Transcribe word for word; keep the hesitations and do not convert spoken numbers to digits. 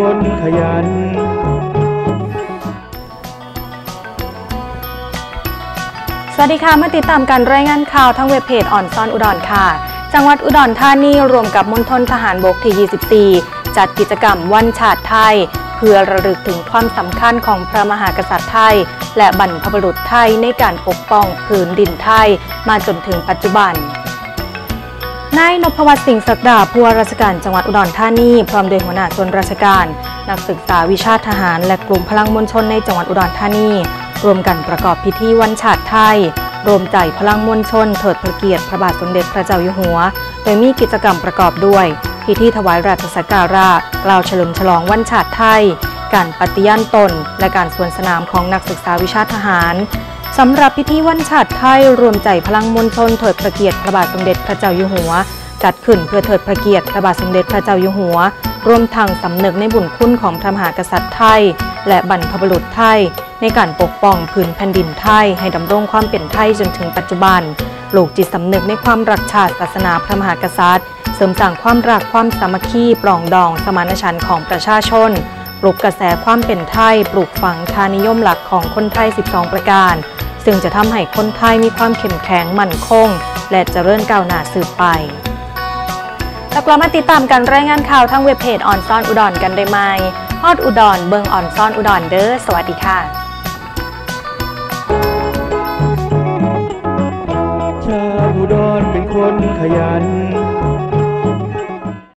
คนขยันสวัสดีค่ะมาติดตามการรายงานข่าวทั้งเว็บเพจอ่อนซ่อนอุดรค่ะจังหวัดอุดรธานีรวมกับมณฑลทหารบกที่ยี่สิบสี่จัดกิจกรรมวันชาติไทยเพื่อระลึกถึงความสำคัญของพระมหากษัตริย์ไทยและบรรพบุรุษไทยในการปกป้องผืนดินไทยมาจนถึงปัจจุบันนายนพวัฒน์สิงห์ศักดาผู้ว่าราชการจังหวัดอุดรธานีพร้อมด้วยหัวหน้าส่วนราชการนักศึกษาวิชาทหารและกลุ่มพลังมวลชนในจังหวัดอุดรธานีรวมกันประกอบพิธีวันชาติไทยรวมใจพลังมวลชนเถิดพระเกียรติพระบาทสมเด็จพระเจ้าอยู่หัวโดยมีกิจกรรมประกอบด้วยพิธีถวายราชสักการะกล่าวเฉลิมฉลองวันชาติไทยการปฏิญาณตนและการสวนสนามของนักศึกษาวิชาทหารสำหรับพิธีวันชาติไทยรวมใจพลังมวลชนเถิดพระเกียรติพระบาทสมเด็จพระเจ้าอยู่หัวจัดขึ้นเพื่อเถิดพระเกียรติพระบาทสมเด็จพระเจ้าอยู่หัวรวมทั้งสำนึกในบุญคุณของพระมหากษัตริย์ไทยและบรรพบุรุษไทยในการปกป้องพื้นแผ่นดินไทยให้ดำรงความเป็นไทยจนถึงปัจจุบันปลูกจิตสำนึกในความรักชาติศาสนาพระมหากษัตริย์เสริมสร้างความรักความสามัคคีปรองดองสมานฉันท์ของประชาชนปลุกกระแสความเป็นไทยปลูกฝังค่านิยมหลักของคนไทยสิบสองประการซึ่งจะทำให้คนไทยมีความเข้มแข็งมั่นคงและเจริญก้าวหน้าสืบไปแล้วเรามาติดตามการรายงานข่าวทางเว็บเพจอ่อนซ่อนอุดรกันได้ไหมฮอดอุดรเบิงอ่อนซ่อนอุดรเด้อสวัสดีค่ะชาวอุดรเป็นคนขยัน